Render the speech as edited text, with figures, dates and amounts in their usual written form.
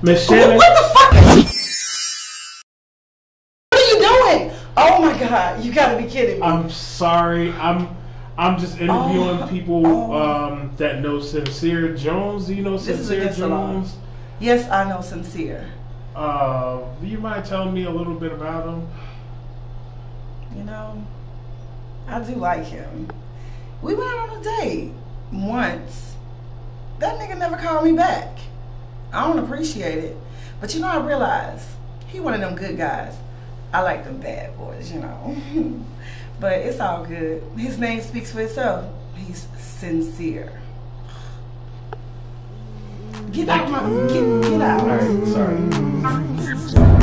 Miss Channon. What the fuck? What are you doing? Oh my God! You gotta be kidding me. I'm sorry. I'm just interviewing people that know Sincere Jones. Do you know Sincere Jones? Yes, I know Sincere. Do you mind telling me a little bit about him? You know, I do like him. We went out on a date once. That nigga never called me back. I don't appreciate it. But you know, I realized he one of them good guys. I like them bad boys, you know. But it's all good. His name speaks for itself. He's sincere. Get out my get out. All right, sorry.